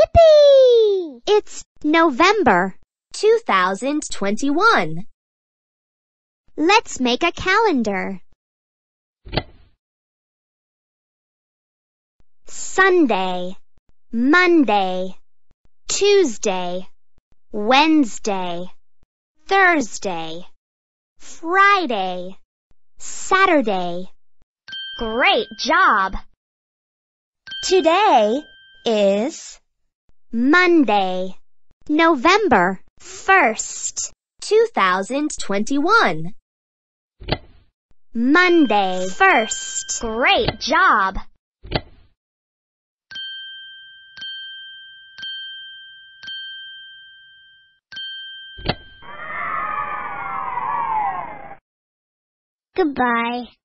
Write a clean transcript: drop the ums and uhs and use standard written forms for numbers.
Yippee! It's November 2021. Let's make a calendar. Sunday, Monday, Tuesday, Wednesday, Thursday, Friday, Saturday. Great job! Today is Monday, November 1st. 2021. Monday 1st. Great job! Goodbye.